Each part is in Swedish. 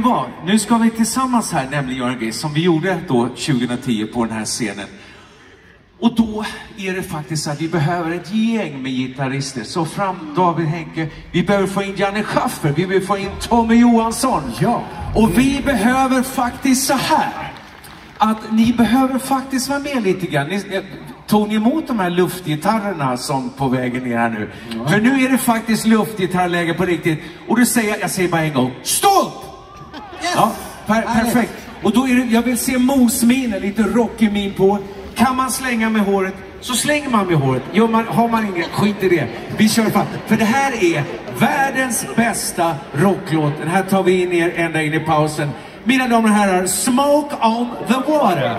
vad? Nu ska vi tillsammans här nämligen göra en grej som vi gjorde då 2010 på den här scenen. Och då är det faktiskt så att vi behöver ett gäng med gitarrister. Så fram David Henke, vi behöver få in Janne Schaffer, vi behöver få in Tommy Johansson. Ja. Och vi behöver faktiskt så här. Att ni behöver faktiskt vara med lite grann. Tog ni emot de här luftgitarrerna som på vägen ner här nu? Ja. För nu är det faktiskt luftgitarrläge på riktigt. Och då säger jag säger bara en gång, stopp! Yes. Ja, perfekt. Och då är det, jag vill se mosminen, lite rockig min på. Kan man slänga med håret, så slänger man med håret. Har man ingen, skit i det. Vi kör fast. För det här är världens bästa rocklåt. Den här tar vi in er ända in i pausen. Mina damer och herrar, Smoke on the Water.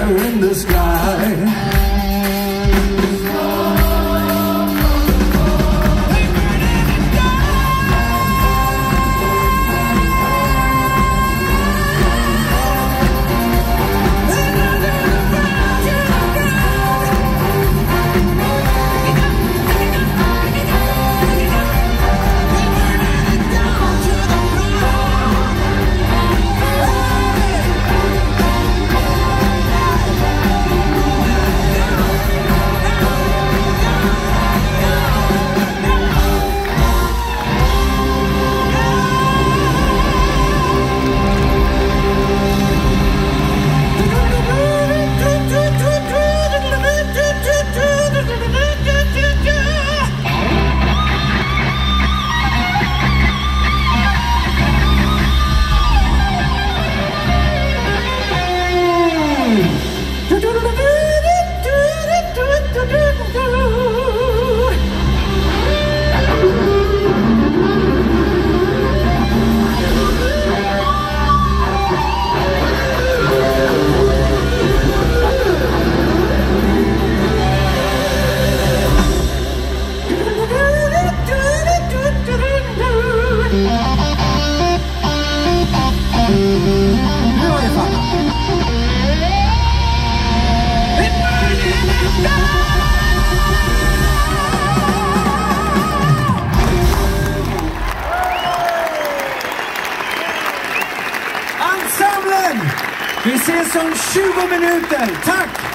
fire in the sky. Ensemblen! Vi ses om 20 minuter. Tack!